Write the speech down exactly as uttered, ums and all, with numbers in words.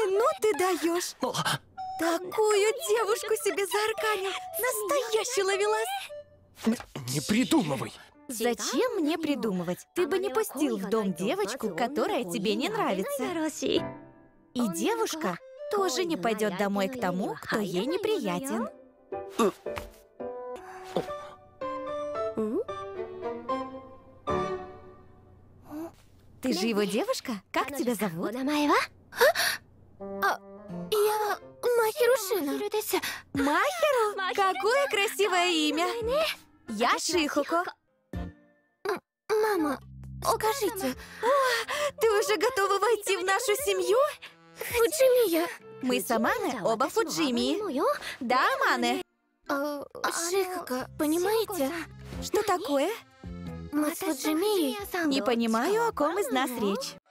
Ой, ну ты даешь. Такую девушку себе заарканил. Настоящий ловелас. Не придумывай. Зачем мне придумывать? Ты бы не пустил в дом девочку, которая тебе не нравится. И девушка тоже не пойдет домой к тому, кто ей неприятен. Ты же его девушка? Как тебя зовут? А, я Махирушина. Махеру? Какое красивое имя! Я Шихоко. Мама, скажите, Ты уже готова войти в нашу семью? Фуджимия. Мы с Амане оба Фуджими. Да, Амане? А, Шихоко, понимаете? Что такое? Мы с Фуджимией. Не понимаю, о ком из нас речь.